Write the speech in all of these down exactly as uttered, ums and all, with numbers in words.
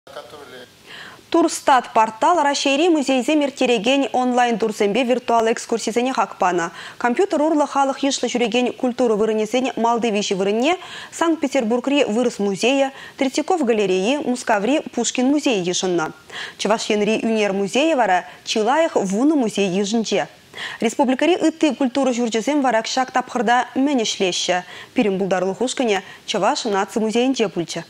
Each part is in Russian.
Турстат портал Рашейри музейзе мертереген онлайн турсембе виртуал экскурсизене хакпана. Компьютер урлы халық ешлы жүреген культуру вырынесене Малдывиши вырыне, Санкт-Петербургри вырыс музея, Третьяков галереи, Мускаври Пушкин музей ешынна. Чавашенри Юнер музея вара, Чилаях вуны музей ежынче. Республикари ытты культуру жүрчесем варакшак тапхырда мәнешлеші. Пирим булдарлы хушкане Чаваш наци музейінде пульча.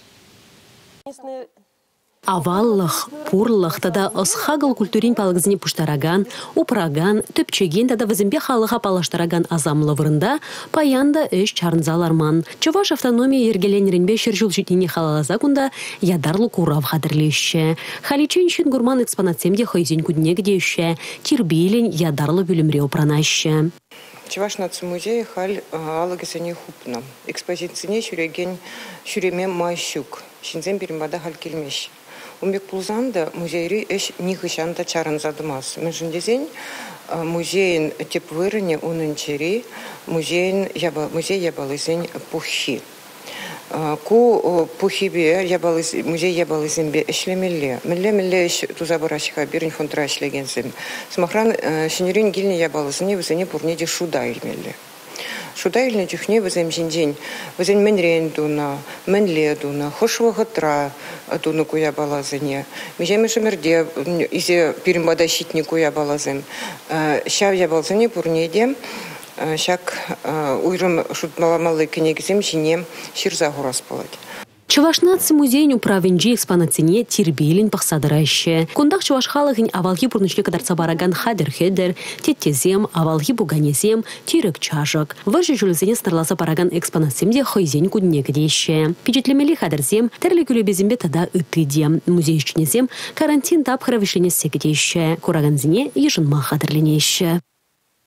Аваллах, пурлах, тада осхагал культурин палгзни пуштараган, упраган, төпчеген тада візімбе халыға палаштараган азамлы вырында, паянда өш чарнзаларман. Чуваш автономия ергеленерінбе шыржул житіне халалаза кунда ядарлы курав хадырлеші. Халичен үшін гурман экспонатсемде хайзен күдіне гдеші, тирбейлен ядарлы бүлімре опранашшы. Чуваш наци музей халь алагесене хупна. Экспозицияне шүреген шүреме майшук. Шинзен берімбада халь келмеш. Умбек пулзанда музейри эш нихышанда чарын задымас. Межіндезен музейн теп вырыне унынчери музейн музей ябалызен пухи. Ку пухибе ябалыз музей ябалызен бе эшлемелле. Мелле мелле эш тузабырашка бирин фонтра эшлегенсем. Смахран шинерин гильне ябалызыне вызене пурнеде шуда илмелле. Шуда илне тюхне вызем жинжень, вызен менрен дуна, менле дуна, хошвага тра дуна куя балазыне. Межеме шамерде изе пиримбада щитни куя балазым. Щав я балзыне пурнеде, щак уйрым шутмаламалы кенегізем жине ширза гураспалать. Чувашнаци музейн управенджи экспонатсене тирбейлин пахсадырайшы. Кундах чуваш халыгын авалхи пурнышлы кадарца бараган хадер-хедер, теттезем, авалхи буганезем, тирек чашок. Выжи жулзене старласа бараган экспонатсемде хайзен кудне гдеші. Пичетлемели хадерзем, терлі күлебезембе тада үттедем. Музейшчнезем карантин тап хравишленесе гдеші. Кураганзене ежынма хадерленеші.